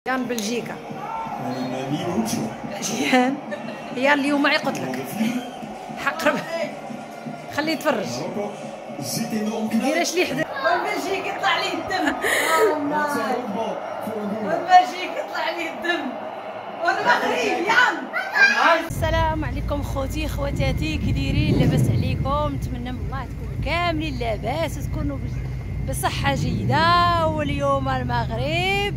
جيان بلجيكا جيان هي اليوم عيقت لك حقرب خليه يتفرج ديريش لي حدا والبلجيك يطلع ليه الدم والبلجيك يطلع ليه الدم والمغرب يان. السلام عليكم خوتي خواتاتي، كي دايرين؟ لاباس عليكم؟ نتمنى من الله تكونوا كاملين لاباس وتكونوا بصحة جيدة. واليوم المغرب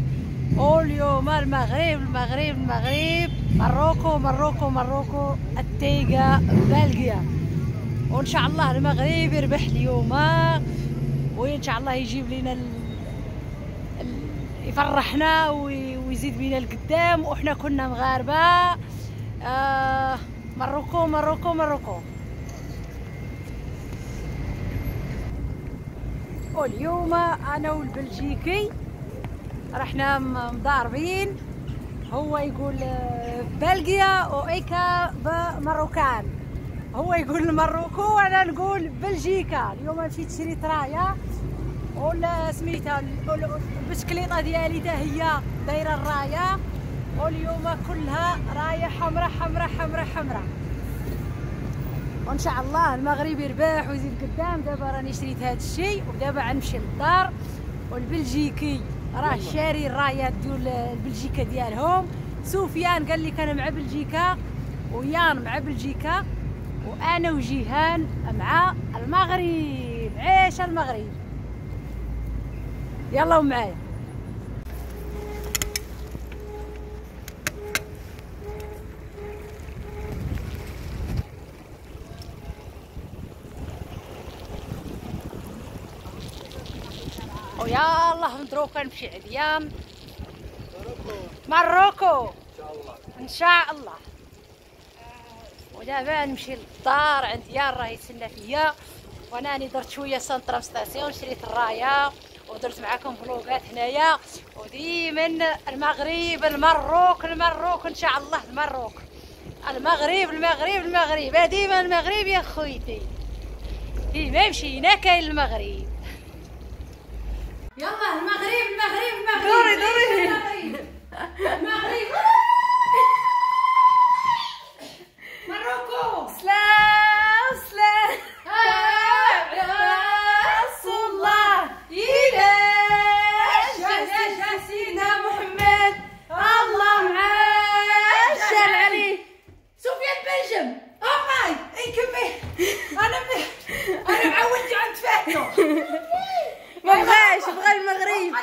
مروكو التيغا بلغيا، وان شاء الله المغرب يربح اليوم، وان شاء الله يجيب لنا يفرحنا ويزيد بينا القدام، وحنا كنا مغاربه. مروكو. واليوم انا والبلجيكي رحنا مضاربين، هو يقول بلغيا وايكا بمروكان، هو يقول مروكو وانا نقول بلجيكا. اليوم مشيت شريت رايه ولا سميتها البسكليطه ديالي تا هي دايره الرايه، واليوم كلها رايه حمراء. وان شاء الله المغرب يربح ويزيد قدام. دابا راني شريت هذا الشيء ودابا غنمشي للدار، والبلجيكي راه شاري الرايات ديال البلجيكا ديالهم. سفيان قال لي كان مع بلجيكا، ويان مع بلجيكا، وانا وجيهان مع المغرب. عيش المغرب، يلا معايا. ويا الله مدروكه نمشي عديان مروكو ان شاء الله. ودابا نمشي للدار عند يار راه يتسنى فيا، وانا راني درت شويه سنترا ستاسيون، شريت الرايه ودرت معكم فلوقات هنايا. وديما المغرب المروك ان شاء الله. المغرب ديما المغرب يا خويتي، ديما مشينا كاين المغرب. يلا المغرب دوري المغرب مروكو سلام رسول الله يا سيدنا محمد الله معاه شال عليه. سفيان بنجم ماي كمي انا معودتي عند فاتو ما بغاش، بغا المغرب.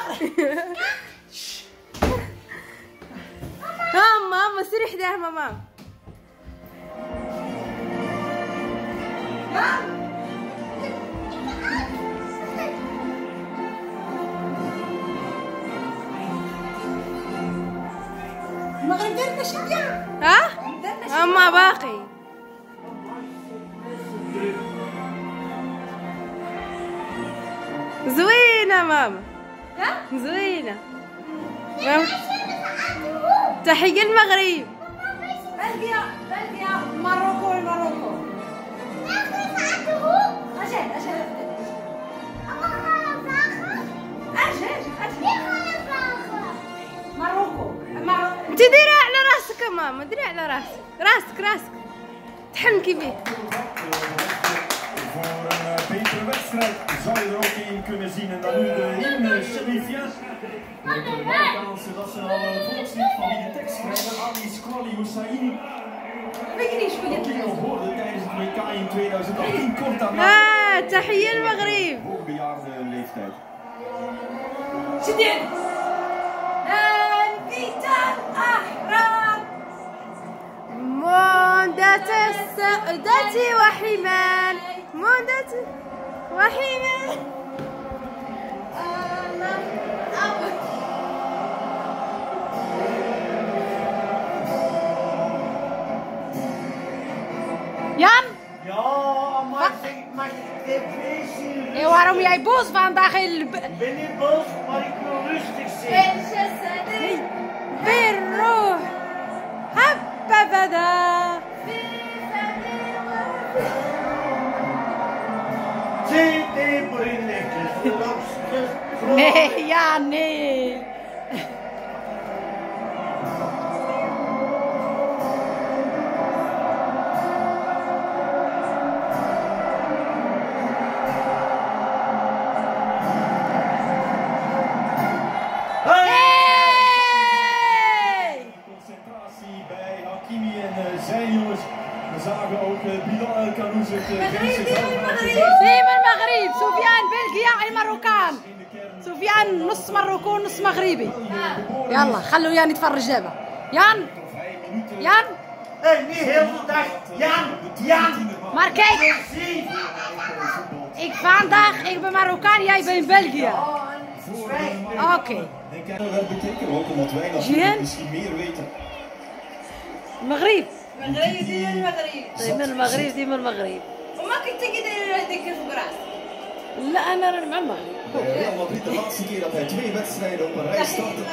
ماما سيري حداه ماما. المغرب درنا شويه. اما باقي زوينه ماما، زوينه ماما. تحية المغرب. بلغيا مروكو مروكو. انت ديري على راسك يا ماما، ديري على راسك تحنكي به. Voor een betere wedstrijd zou je er ook in kunnen zien. En dan nu de hymne Sharifia. De Marokkaanse nationale volkslied van wie de tekst schrijven, Ali Squali Hussaini. Die nog hoorde tijdens het WK in 2018 kort daarna. تحية المغرب. Hoogbejaarde leeftijd. شدين الفتى الأحرار مندة السعدة وحمان Jan? Ja, maar dit is waarom jij boos vandaag? Ik ben niet boos, maar ik wil rustig zijn. بالروح حبذا Zit in brilletjes, Nee, ja, nee. تيم المغرب. سفيان بلجيا المروكان. سفيان نص مروكون نص مغربي. يلا خلوا يان يتفرج دابا. يان يان Hé, niet heel veel dag. Jan, Jan. maar kijk, ik vandaag, ik ben Marokkaan, jij bent België. Oké. Jihan? Maghrib. المغرب ديما المغرب. ديما المغرب ديما المغرب. وما كنت كدير هذيك الفقرات. لا انا راه مع المغرب. Real Madrid de laatste keer dat hij 2 wedstrijden op een rij startte.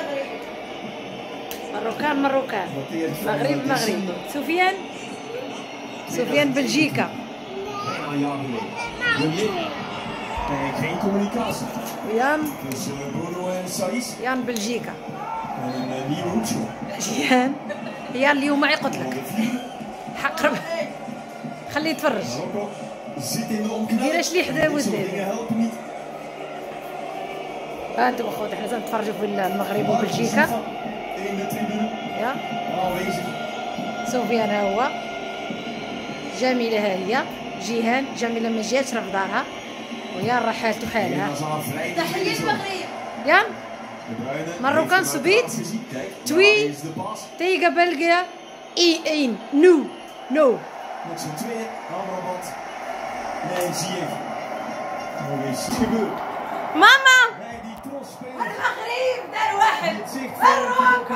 مروكان مروكان. مغرب مغرب. سفيان سفيان بلجيكا. Bijna een jaar geleden. Geen communicatie يان tussen Bruno en Saïs. يان بلجيكا. En een nieuwe hoekschool. جيهان يان اليوم معي قلت لك حقرب خليه يتفرج. Marokko zit in de omknelling. دير اش لي حدا Dit soort ودي. dingen helpen niet. ها انتم اخوات احنا نتفرجوا في المغرب وبلجيكا. In de tribune يا aanwezig. سفيان ها هو. جميلة ها هي. جيهان جميلة ما جاتش راه في دارها. ويان راه حالته حالها. تحية المغرب. يان Marokkaan subiet. Twee. Tegen België. 1-1. Nu. No. Met z'n tweeën, Amrabat en Ziyech. Nog eens gebeurd. Mama. Nee, die trotsspelers. المغرب دار واحد. Het zicht van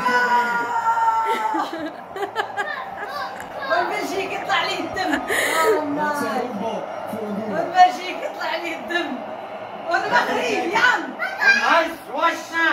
والبلجيك يطلع عليه الدم. Dat zijn ook bal voor een doel. والبلجيك يطلع عليه الدم. والمغرب يان. Huis, wasna.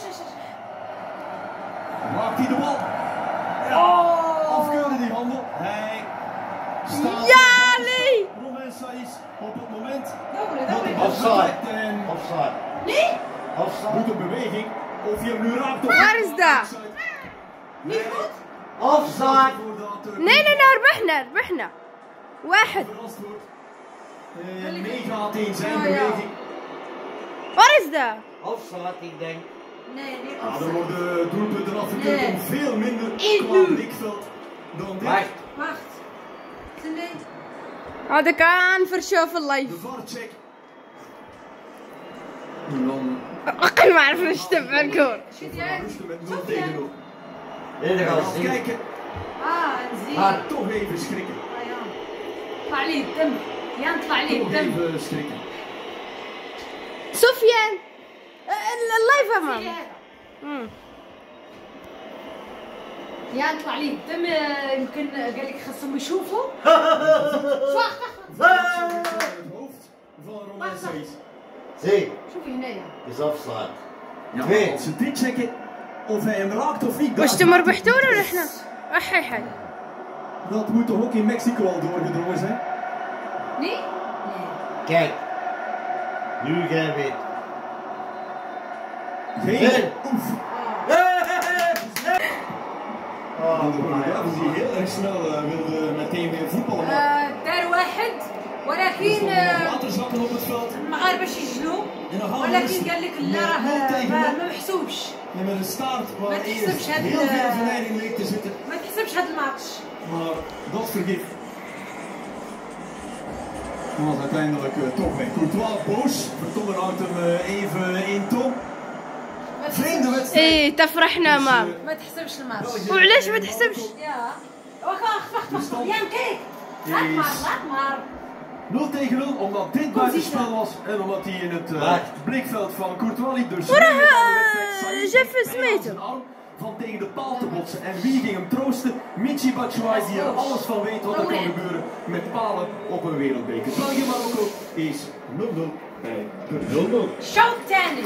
Maakt hij de bal? Afkeuren die handel. Hij staat. Ja, nee. Romain Saïs op het moment. دوري Dat de دوري. bal Offside. trekt en Offside. ليه؟ Offside. doet een beweging. Of je hem nu raakt of Waar is dat? niet goed? Offside. Nee, ربحنا. واحد. Verrast wordt. Meegaat in zijn beweging. Waar is dat? Offside, ik denk. Nee, niet Ja, er goed. worden doelpunten afgekeurd om veel minder qua blikveld dan dit. Wacht. Wacht. Nee. هذا كان فرشة في اللايف. De VAR-check. En dan أقل ما أعرف إيش تبع الكون. rusten met 0 tegen 0. Dit En gaat dan zien. kijken, نزيد. maar toch even schrikken. طلع عليه الدم. يان طلع عليه Toch الدم. even schrikken. سفيان اللايف أمام. يان طلع عليه الدم. يمكن قال لك خاصهم يشوفوا. Het hoofd van Romain Saïs. Zie, شوفي هنايا. is offside. Ja, Nee. als ze dit checken, of hij hem raakt of niet, واش انتم ربحتوا ولا احنا؟ حي dat moet toch ook in Mexico al doorgedrongen zijn? Nee? Nee. Kijk. Nu gaan we. Geen Nee. oef. Oh, Ja, dus die heel erg snel wilde meteen weer voetballen. Maar دار واحد er ولكن stonden waterzakken op het veld. المغاربه يسجلوا En dan gaan we dus ولكن قال لك met لا 0 tegen 0. ما محسوبش. En met een staart waar Maar eerst het is ook heel veel verleiding leek te zitten. ما تحسبش هذا الماتش. Maar dat vergif was uiteindelijk toch weg. Courtois boos. Vertongen houdt hem even in toom. Vreemde wedstrijd. ايه تفرحنا مام. ما تحسبش الماتش. وعلاش ما تحسبش؟ يا واخا يان كيك. laat maar 0 tegen 0, omdat dit buitenspel was en omdat hij in het blikveld van Courtois liep. Dus Jeff Smith. van tegen de paal te botsen. En wie ging hem troosten? Michi Batshuayi, die er alles van weet wat er kan gebeuren met palen op een wereldbeker. België-Marokko is 0-0 bij de 0-0. الشوط الثاني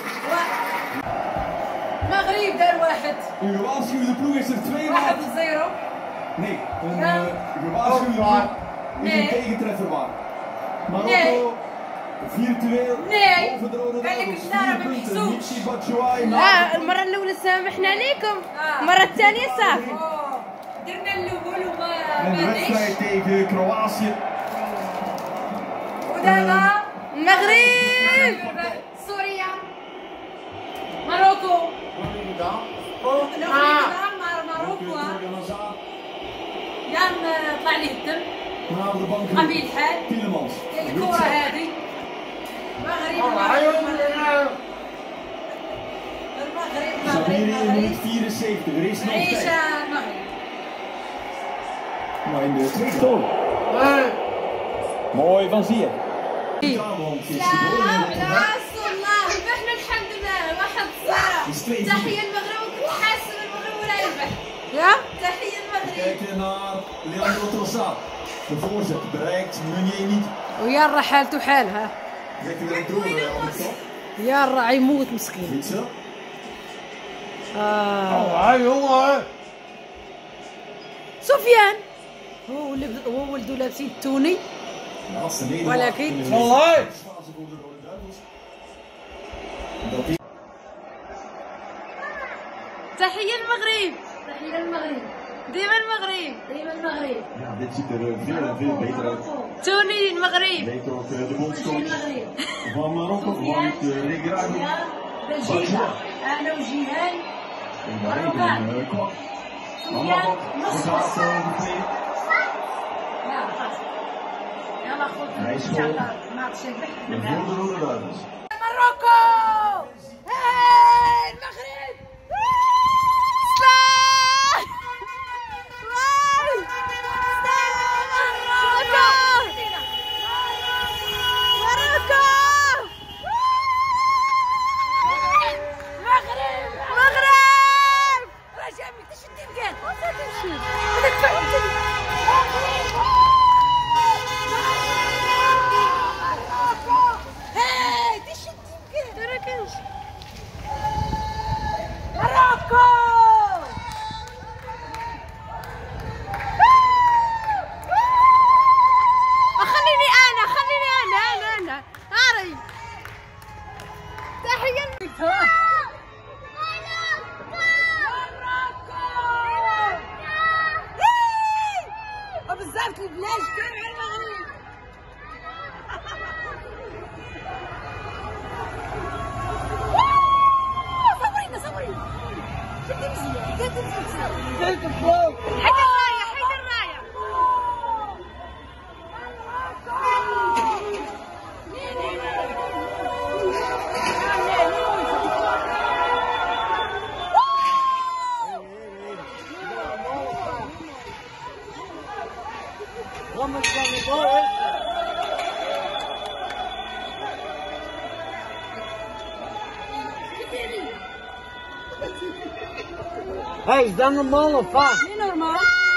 المغرب دار واحد. Een gewaarschuwde ploeg is er 2 واحد waard. 0. Nee, een gewaarschuwde ploeg is een Nee. tegentreffer waard. Marokko, Nee. virtueel, Nee. over de rode Kijk, duivels, ik sta er 4 met punten. zoek. Michi Batshuayi, لا المرة الأولى سامحنا عليكم. المرة الثانية صافي. درنا الاول وما en de wedstrijd tegen Kroatië. ودابا المغرب. سوريا ماروكو ماروكو يان طلع عليه الدم aan de bank. عم الحال Tielemans. الكرة هذه المغرب Sabiri in minuut 74. Er is nog عيش tijd. المغرب. Maar in de tweede goal. Mooi van Ziyech. Want is de goal الله ربحنا الحمد لله 1-0. تحية المغرب وكنت حاسة المغرب ولا يربح. Ja? تحية المغرب. Kijken naar Leandro Trossard. De voorzet bereikt Meunier niet. ويارا حالته حالها. Trekt hij er door op de top. يارا يموت مسكين. Witzel. jongen. سفيان هو ولده لابسين التوني Laatste nederlaag. ولكن in de fase voor de Rode Duivels. Dat is تحية المغرب. تحية المغرب. ديما المغرب. ديما المغرب. ja, dit ziet er veel en veel beter uit. توني المغرب. Weet ook de bondscoach المغرب. van Marokko, want Regragui. بلجيكا. أنا وجيهان. En daarin kwam. Allemaal نص gaat de tweede. يلا خذ Hij schoot. ما تشبح. En voor de Rode Duivels. ماروكو هاي المغرب سلام ماروكو مغرب مغرب رجع من تشدي مكان هاي تشدي مكان تركنش ماروكو خليني انا هاري تحية بزاف البلاج كامل المغرب صبرينا شدي مزيان حيد الراية Hey, is dat normaal of wat? niet normaal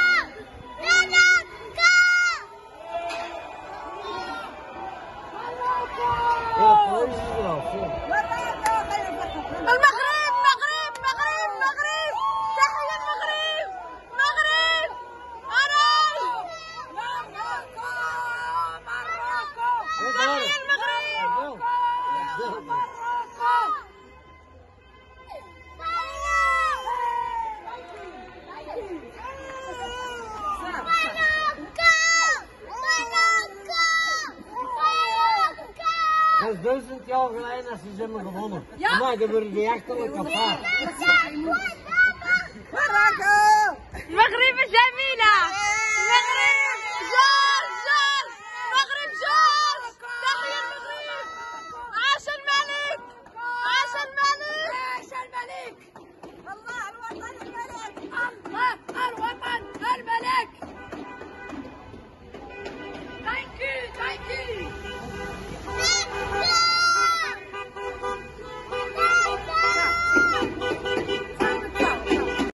Ja, voor is het wel. المغرب مغرب مغرب مغرب تحية المغرب مغرب أراي ماروكو تحية المغرب ماروكو Dat is 1000 jaar geleden als ze ze hebben gewonnen. Maar dan worden die achterlijk apart.